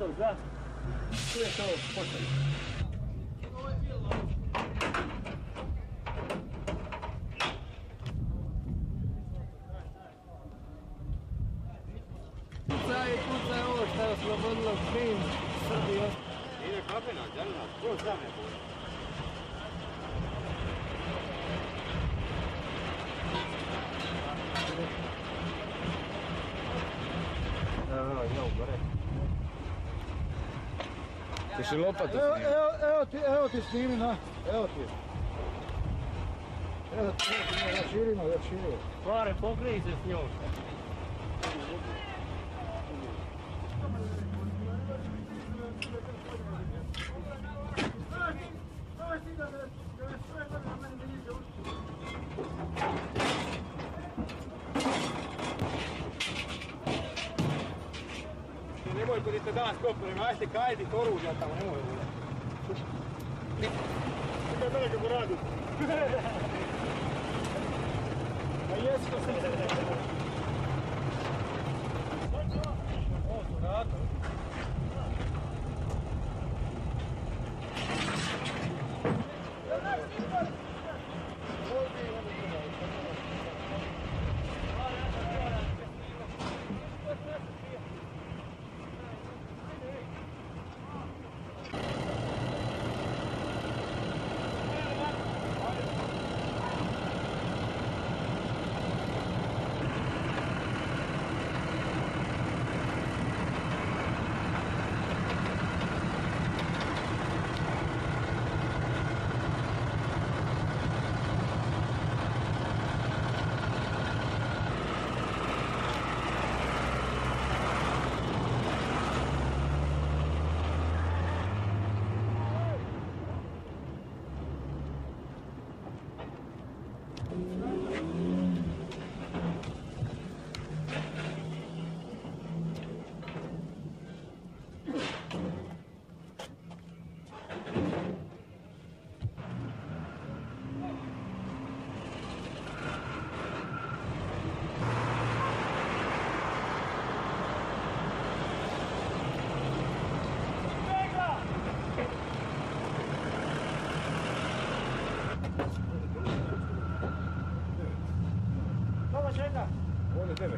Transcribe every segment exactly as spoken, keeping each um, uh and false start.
gotov, da. Tu je to počeli. Ovo je bilo. Pucaj, pucaj ovo što je oslobodilo Krim, Srbiju. Ide kapenak, zelena, to sam je bolje. Evo, evo, gore. Ćeš li lopatu Evo, snimiti? evo, evo ti, evo ti snimi, na, evo ti. Evo ti, evo širimo, evo širimo. Kvare, pokrij se s njom. Nemoj kod ste danas kopali, ajte kajdi oružja tamo, nemoj ovdje. Čekaj mene kako radi. A jesko se se ovo su rado. Ovdje devet.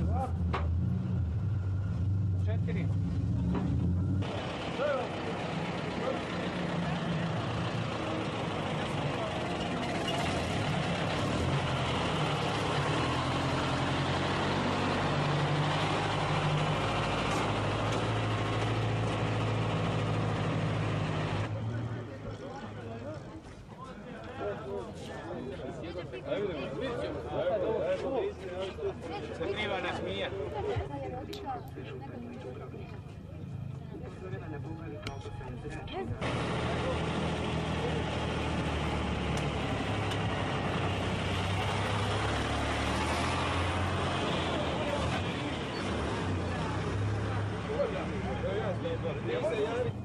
Četiri. Se treba nasmijati. Ja, ja, ja, ja, ja,